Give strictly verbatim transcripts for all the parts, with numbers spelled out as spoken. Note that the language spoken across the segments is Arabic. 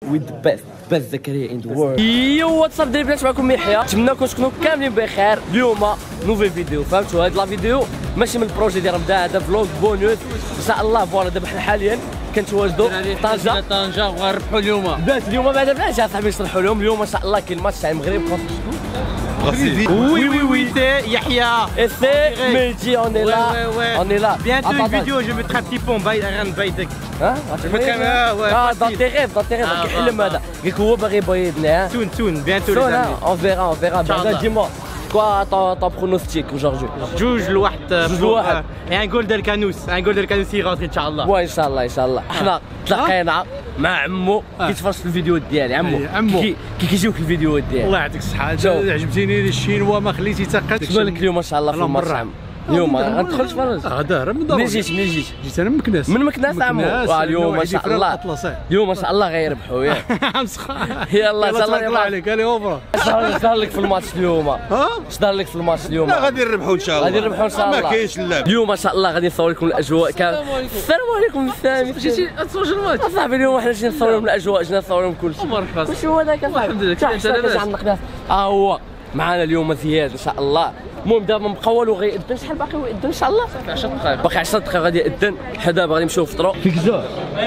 with the best best زكريا in the world. يو واتساب داير البنات، معكم يحيى. نتمنىكم تكونوا كاملين بخير. اليوم نوفي فيديو، فهمتوا؟ هاد لا فيديو ماشي من البروجي ديال رمضان، هذا فلوغ بونوس ان شاء الله. فوالا دابا حنا حاليا كنتواجدوا طنجه طنجه وغنربحوا اليوم. بات اليوم بعد بلاش صاحبي نشرحوا لهم. اليوم ان شاء الله كاين ماتش تاع المغرب. Oui, oui, oui, c'est Yahya. Et c'est Mehdi, on est là. Ouais, ouais, ouais. On est là. Bientôt attends, une vidéo, je mettrai un petit pont, Bayern Baydek. Hein? Je mettrai un. Ouais, ah, dans tes rêves, dans tes rêves. كيحلم هذا. قالك هو باغي يبيضنا. Soon, soon, bientôt les amis. On verra, on verra. Dis-moi, quoi ton, ton pronostic aujourd'hui? جوج لواحد. جوج لواحد. Et un goal del Canous, un goal del Canous يغادر ان شاء الله. وان ان شاء الله ان شاء الله. احنا تلاقينا مع عمو كيتفرج في الفيديوهات ديالي. عمو عمو كي كيجيوك الفيديوهات ديالي. الله يعطيك الصحة، عجبتيني الشينوا ما خليتي حتى قد. اش بالك اليوم ان شاء الله في الماتش؟ اليوم غندخل تفرج. غدا راه من ضروري. منين جيت منين جيت؟ جيت انا من مكناس. من مكناس عمو. اليوم ان شاء الله اليوم ان شاء الله غيربحوا. ياك يلا تهلا الله عليك. قال لي اوفر. اش دار لك في الماتش اليوم؟ ها اش دار لك في الماتش اليوم؟ لا غادي نربحوا ان شاء الله. غادي نربحوا ان شاء الله. ما كاينش اللعب اليوم ان شاء الله غادي نصور لكم الاجواء كامل. السلام عليكم السامي. جيتي تصور الماتش صاحبي؟ اليوم حنا جينا نصور لهم الاجواء، جينا نصور لهم كل شيء. واش هو هذاك صاحبي؟ الحمد لله كيف انت لاباس؟ ها هو معنا اليوم زياد ان شاء الله. المهم دابا مبقى والو غيأذن. شحال باقي يأذن ان شاء الله؟ باقي عشر دقائق. باقي عشر دقائق غادي يأذن. حنا دابا غادي نمشيو نفطروا. فيك جوع؟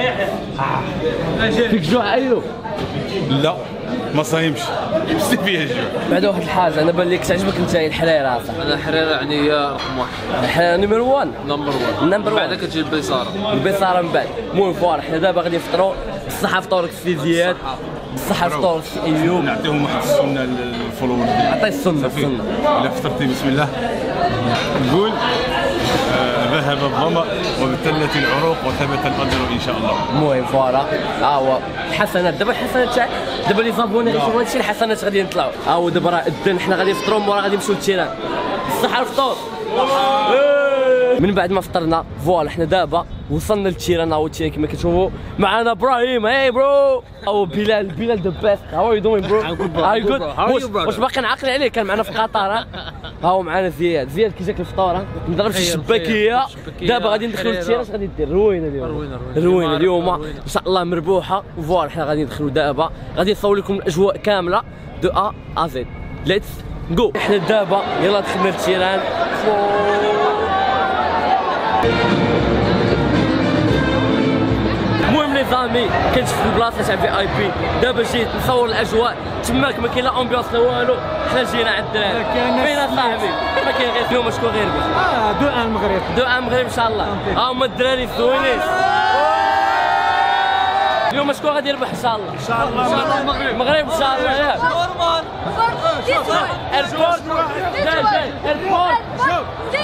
فيك جوع ايوب؟ لا ما صايمش بزاف فيها الجوع. بعد واحد الحاجه انا بان لي كتعجبك انت الحريره اصاحبي. انا الحريره يعني هي رقم واحد. الحريره نمبر واحد. نمبر واحد. نمبر واحد. بعد كتجي البيصاره. البيصاره من بعد. المهم فوالا حنا دابا غادي نفطروا. بالصحه فطورك السي زياد، بالصحه فطورك السي ايوب. نعطيهم واحد السنه للفولور. عطي السنه السنه. الا فطرتي بسم الله نقول ذهب الظمأ وابتلت العروق وثبت الاجر ان شاء الله. المهم فوالا ها هو الحسنات. دابا الحسنات تاع دابا لي زابوني غيشوفوا هادشي، الحسنات غادي نطلعوا. ها هو دابا راه اذن، حنا غادي نفطروا مورا غادي نمشيو للتيران. بالصحه الفطور. من بعد ما فطرنا فوالا حنا دابا وصلنا للتيران. هاو التيران كما كتشوفوا. معنا ابراهيم. هاي برو. او بلال. بلال ذا بيست. هاو يو دوين برو؟ هاي جود. واش باقي نعقل عليه؟ كان معنا في قطر. ها هاو معنا زياد. زياد كي جاك الفطور ها نضرب شي شباكيه. دابا غادي ندخلوا للتيران. اش غادي دير؟ روينه اليوم. روينه اليوم ان شاء الله مربوحه. فوالا حنا غادي ندخلوا دابا غادي نصور لكم الاجواء كامله دو ا ا زد. ليتس جو. حنا دابا يلا دخلنا للتيران. المهم لي زامي كنت في البلاصه تاع في اي بي. دابا جيت نصور الاجواء تماك، ما كاين لا امبيونس لا والو. حنا جينا عند الدراري. فين اصاحبي؟ ما كاين غير اليوم. شكون غير بك؟ اه دو ان المغرب. دو ان المغرب ان شاء الله. ها هما الدراري الزوينين. اليوم شكون غادي يربح ان شاء الله؟ ان شاء الله المغرب. المغرب ان شاء الله. ياك نورمال. الكورت جاي جاي الكورت. شوف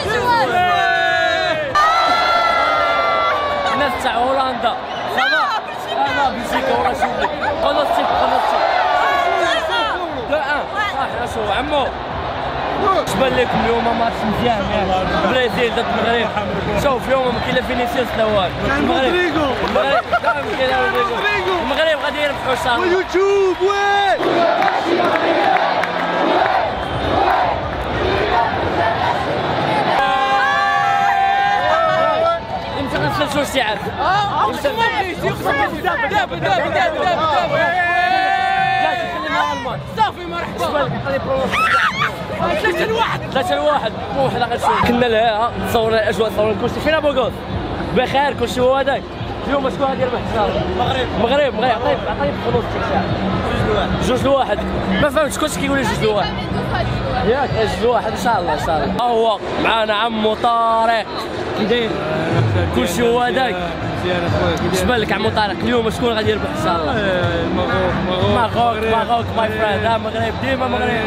الناس تاع هولندا. لا بلجيكا ورا شوفي. خلاص خلاص دو ان صح. شوف عمو اش بان لكم اليوم؟ ماتش مزيان ياك. البرازيل ضد المغرب. شوف اليوم ما كاين لا فينيسيوس لا والو. المغرب المغرب المغرب غادي يربحوا ان شاء الله. يوتيوب وين شو الشعب؟ اه دابا دابا دابا دابا صافي مرحبا. ثلاثة لواحد. ثلاثة لواحد. وحنا غنشوف. كنا لها تصورنا الاجواء، تصورنا كلشي. فين ابو قوس؟ بخير كلشي هو هذاك. اليوم شكون غادي يربح ان شاء الله؟ المغرب. المغرب المغرب. عطيني عطيني فلوس شي جوج لواحد. ما فهمتش كلشي كيقول لي جوج لواحد. ياك جوج لواحد ان شاء الله ان شاء الله. ها هو معانا عمو طارق. كي داير؟ كلشي هو هذاك. اش بان لك عمو طارق اليوم شكون غادي يربح ان شاء الله؟ المغرب. ماروك ماروك ماي فريند. ها مغرب ديما مغرب.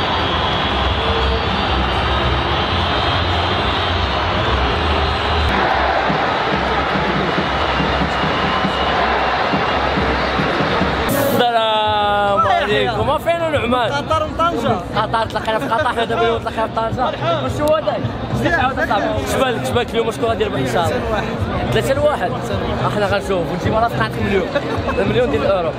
السلام عليكم. فين نعمان؟ قطر وطنجه. قطر تلاقينا في قطر. حنا دابا اليوم تلاقينا في طنجه. واش هو هذاك؟ اش بان لك اش بان لك اليوم شكون غادي يربح ان شاء الله؟ ثلاثة لواحد. احنا غنشوف ونجيب راسنا نعطيك مليون. مليون ديال الاورو.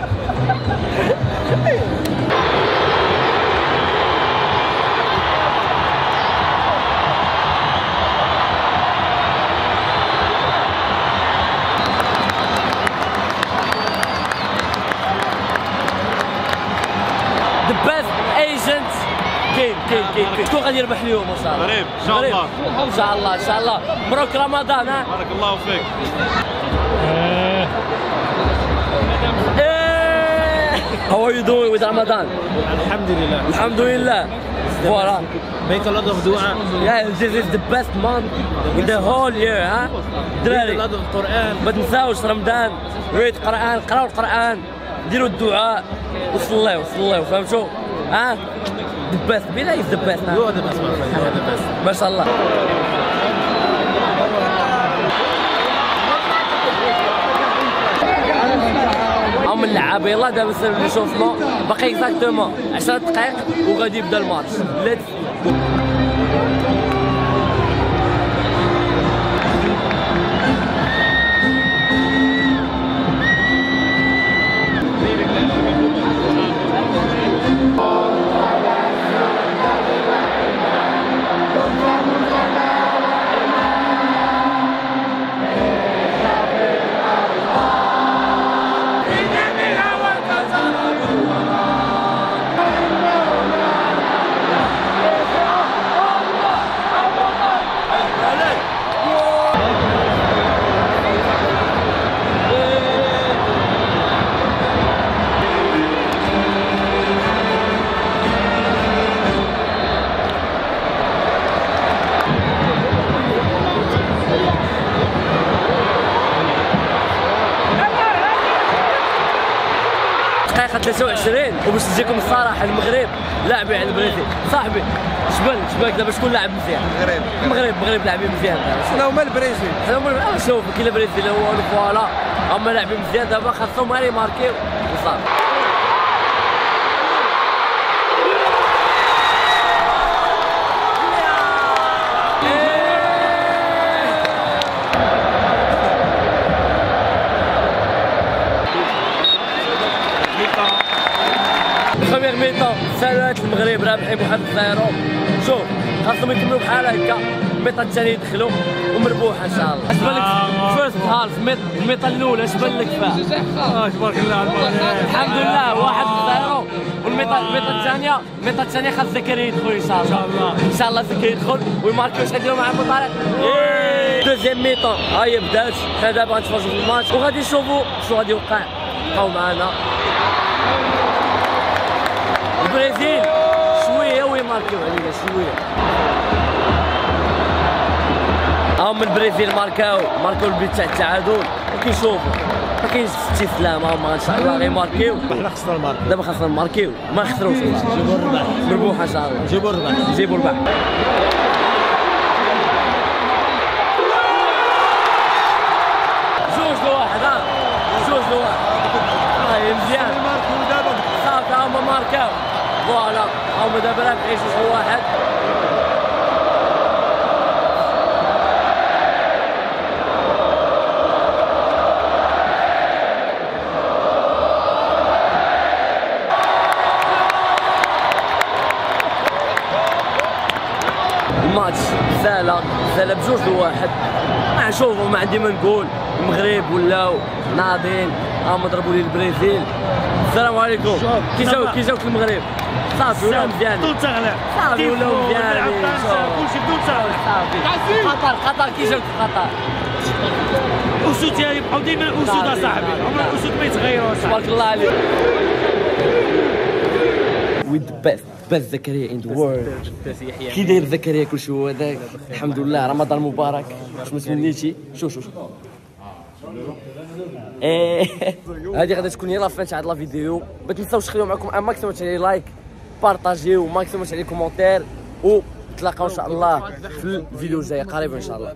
ذا بيست ايجنت كاين كاين كاين كاين شكون غادي يربح اليوم ان شاء الله؟ المغرب ان شاء الله ان شاء الله ان شاء الله مبروك رمضان ها بارك الله فيك. How are you doing with Ramadan? الحمد لله. الحمد لله. Voilà. Make a lot of dua. Yeah, this is the best month in the whole year ها Read a دراري lot of Quran. ما تنساوش رمضان ريد قرآن قراو القرآن ديروا الدعاء وصليو وصليو فهمتوا ها the best بلا is the best You are the best man. You are the best. ما شاء الله هم اللعابه يلا دابا سير شوفنا باقي اكزاكتومون عشرة دقائق وغادي يبدا الماتش ليتس دقيقة ثلاثة وعشرين وباش تجيكم الصراحة المغرب لاعبين على البرازيل صاحبي شبان شباك دابا شكون لاعب مزيان؟ المغرب المغرب المغرب لاعبين مزيان دابا شنو هما البرازيل؟ حنا هما اه شوف كاين البرازيل هو فوالا هما لاعبين مزيان دابا خاصهم غير يماركيو وصافي بخوميغ ميطون سالات المغرب رابحين بواحد الزيرو شوف خاصهم يكملوا بحال هكا الميطا الثاني يدخلوا ومربوحه ان شاء الله. اش بان لك فيرست هالف الميطا الاولى اش بان لك فيها؟ اه تبارك الله الحمد لله واحد زيرو والميطا الميطا الثانيه الميطا الثانيه خاص زكريا يدخل ان شاء الله ان شاء الله زكريا يدخل ويماركي. واش غيديروا مع ابو طارق؟ دوزيام ميطون ها هي بدات حنا دابا غنتفرجوا في الماتش وغادي نشوفوا شنو غادي يوقع. بقاو معنا البرازيل شويه ويماركيو علينا شويه. هاهم البرازيل ماركاو ماركاو البيت تاع التعادل وكيشوفوا ما كاينش استسلام. هما ان شاء الله غيماركيو احنا خسرنا المارك. دابا خاصنا نماركيو ما نخسروش جيبوا الربح. مربوحه ان شاء الله جيبوا الربح. نجيبوا الربح. جوج لواحد ها جوج لواحد هاي مزيان صافي هما ماركاو فوالا هما دابا رابحين جوج لواحد. الماتش سالا سالا بجوج لواحد. ما نشوفوا ما عندي ما نقول. المغرب ولاو ناضين هما ضربوا لي البرازيل. السلام عليكم. كي جاوك كي جاوك المغرب؟ صافي ولاو مزيانين بدون تغلع. صافي ولاو مزيانين كلشي بدون تغلع. صافي قطر قطر كي جاوك قطر؟ الاسود يبقاو ديما الاسود اصاحبي. عمر الاسود ما يتغيروا اصاحبي. تبارك الله عليك. with the best best زكريا in the world. كي داير زكريا كلشي هو هذاك؟ الحمد لله رمضان مبارك. واش ما تمنيتي؟ شوف شوف شوف ايه هذه غادي تكون هي لا فان تاع هاد لا فيديو. ما تنساوش تخليو معكم ان ماكسيموم تاع لي لايك بارطاجيو ماكسيموم تاع لي كومونتير ونتلاقاو ان شاء الله في الفيديو الجاي قريبا ان شاء الله.